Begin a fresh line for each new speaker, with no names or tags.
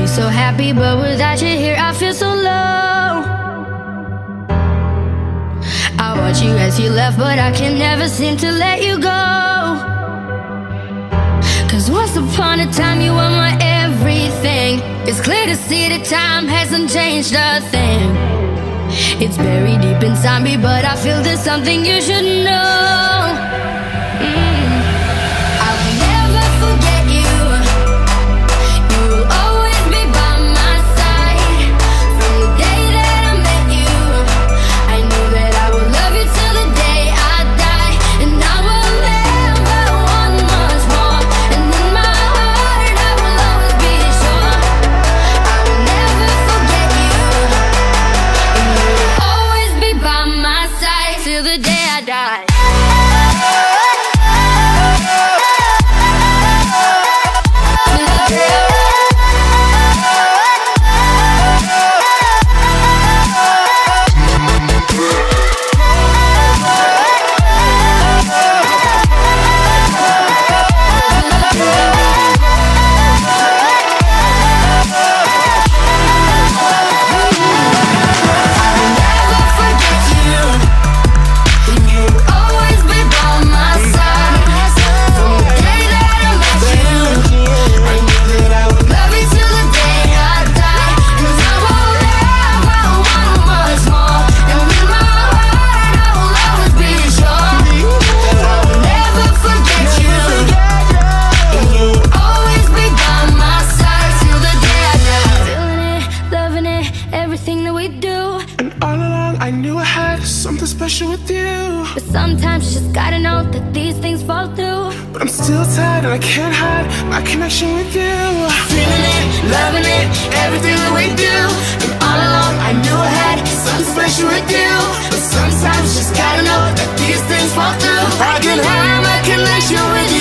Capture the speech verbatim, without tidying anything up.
so happy, but without you here I feel so low. I watch you as you left, but I can never seem to let you go. Cause once upon a time you were my everything. It's clear to see that time hasn't changed a thing. It's buried deep inside me, but I feel there's something you should know. mm. I'll never forget you. You will always be by my side. From the day that I met you, I knew that I would love you till the day I die. And I will never want much more. And in my heart I will always be sure I will never forget you. And you will always be by my side till the day I die. Everything that we do,
and all along I knew I had something special with you.
but sometimes you just gotta know that these things fall through.
But I'm still tired and I can't hide my connection with you. Feeling it, loving it, everything that we do. And all along I knew I had something special with you. But sometimes you just gotta know that these things fall through. I can hide my connection with you.